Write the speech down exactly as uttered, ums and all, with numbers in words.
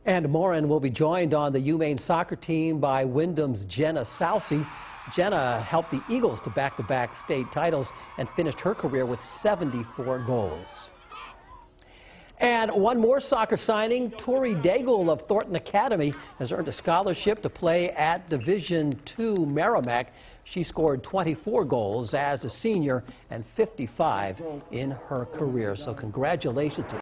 And Morin will be joined on the UMaine soccer team by Wyndham's Jenna Soucy. Jenna helped the Eagles to back-to-back state titles and finished her career with seventy-four goals. And one more soccer signing, Tori Daigle of Thornton Academy has earned a scholarship to play at Division two Merrimack. She scored twenty-four goals as a senior and fifty-five in her career. So congratulations to